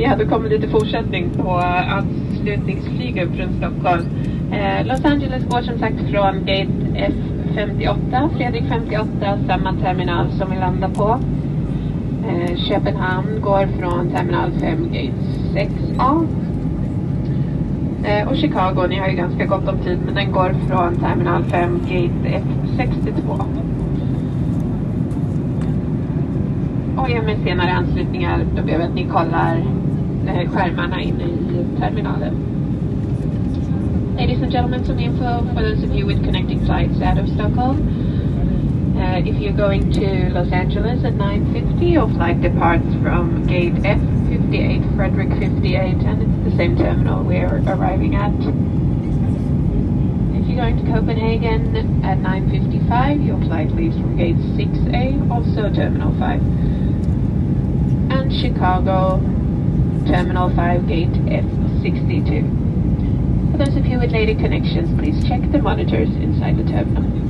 Ja, då kommer lite fortsättning på anslutningsflyget från Stockholm. Los Angeles går som sagt från gate F58, Fredrik 58, samma terminal som vi landar på. Köpenhamn går från terminal 5, gate 6A. Och Chicago, ni har ju ganska gott om tid, men den går från terminal 5, gate F62. Och med senare anslutningar, då behöver att ni kollar skärmarna inne i terminalen. Ladies and gentlemen, some info for those of you with connecting flights out of Stockholm. If you're going to Los Angeles at 9:50, your flight departs from gate F58, Frederick 58, and it's the same terminal we're arriving at. If you're going to Copenhagen at 9:55, your flight leaves from gate 6A, also terminal 5. And Chicago, terminal 5, gate F62. For those of you with later connections, please check the monitors inside the terminal.